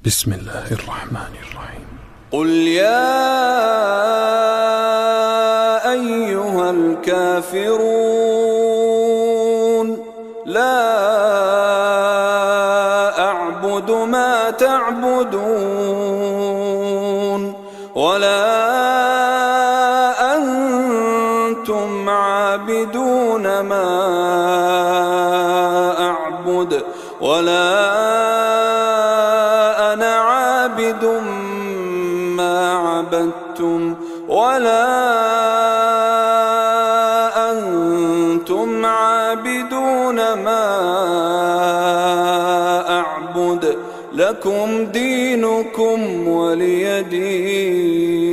بسم الله الرحمن الرحيم. قل يا أيها الكافرون لا أعبد ما تعبدون ولا أنتم عابدون ما أعبد ولا أنا عابد ما عبدتم ولا أنتم عابدون ما أعبد لكم دينكم ولي دين.